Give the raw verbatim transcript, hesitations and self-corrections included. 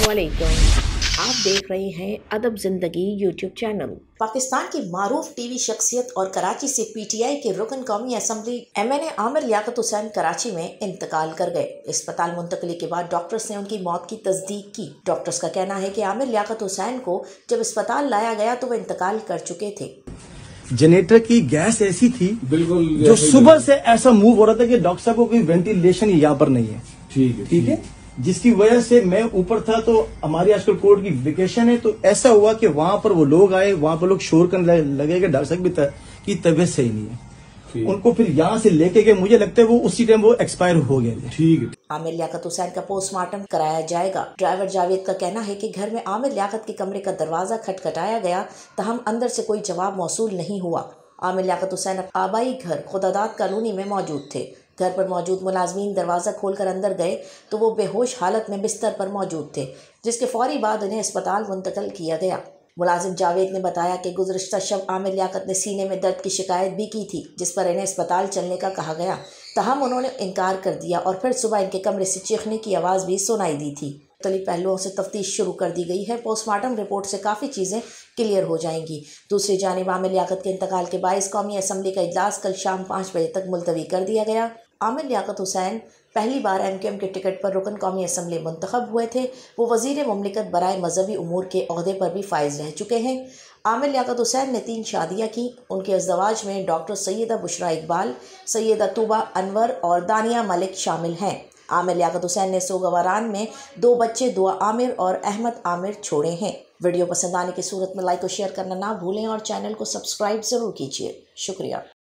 अस्सलामुअलैकुम। आप देख रहे हैं अदब ज़िंदगी यूट्यूब चैनल। पाकिस्तान की मारूफ टीवी शख्सियत और कराची से पीटीआई के रुकन कौमी असम्बली एमएनए आमिर लियाकत हुसैन कराची में इंतकाल कर गए। अस्पताल मुंतकली के बाद डॉक्टर्स ने उनकी मौत की तस्दीक की। डॉक्टर्स का कहना है कि आमिर लियाकत हुसैन को जब अस्पताल लाया गया तो वो इंतकाल कर चुके थे। जनरेटर की गैस ऐसी थी बिल्कुल जो सुबह से ऐसा मूव हो रहा था कि डॉक्टर साहब को कोई वेंटिलेशन यहाँ पर नहीं है। ठीक है ठीक है जिसकी वजह से मैं ऊपर था, तो हमारी आजकल कोर्ट की वेकेशन है, तो ऐसा हुआ कि वहां पर वो लोग आए, वहां पर लोग शोर करने लगे कि डॉक्टर साहब की तबीयत सही नहीं है। उनको फिर यहाँ से लेके गए, मुझे लगता है वो उसी टाइम वो एक्सपायर हो गए। ठीक है। आमिर लियाकत हुसैन का पोस्टमार्टम कराया जाएगा। ड्राइवर जावेद का कहना है कि घर में आमिर लियाकत के कमरे का दरवाजा खटखटाया गया, तहम अंदर से कोई जवाब मौसूल नहीं हुआ। आमिर लियाकत हुसैन आबाई घर खुदादाद कॉलोनी में मौजूद थे। घर पर मौजूद मुलाजमीन दरवाज़ा खोलकर अंदर गए तो वो बेहोश हालत में बिस्तर पर मौजूद थे, जिसके फौरी बाद उन्हें अस्पताल मुंतकिल किया गया। मुलाजिम जावेद ने बताया कि गुज़श्ता शब आमिर लियाकत ने सीने में दर्द की शिकायत भी की थी, जिस पर इन्हें अस्पताल चलने का कहा गया, तहम उन्होंने इनकार कर दिया और फिर सुबह इनके कमरे से चीखने की आवाज़ भी सुनाई दी थी। मुख्तलिफ पहलुओं से तफ्तीश शुरू कर दी गई है। पोस्टमार्टम रिपोर्ट से काफ़ी चीज़ें क्लियर हो जाएंगी। दूसरी जानिब आमिर लियाकत के इंतकाल के बाइस कौमी असम्बली का इजलास कल शाम पाँच बजे तक मुलतवी कर दिया गया। आमिर लियाकत हुसैन पहली बार एम क्यू एम के टिकट पर रुकन कौमी असम्बली मुंतखब हुए थे। वो वज़ीर मुमलिकत बराए मजहबी उमूर के ओहदे पर भी फाइज रह चुके हैं। आमिर लियाकत हुसैन ने तीन शादियाँ की। उनके अज़दवाज में डॉक्टर सैयदा बुशरा इकबाल, सैयदा तूबा अनवर और दानिया मलिक शामिल हैं। आमिर लियाकत हुसैन ने सोगवारान में दो बच्चे दुआ आमिर और अहमद आमिर छोड़े हैं। वीडियो पसंद आने की सूरत में लाइक और शेयर करना ना भूलें और चैनल को सब्सक्राइब ज़रूर कीजिए। शुक्रिया।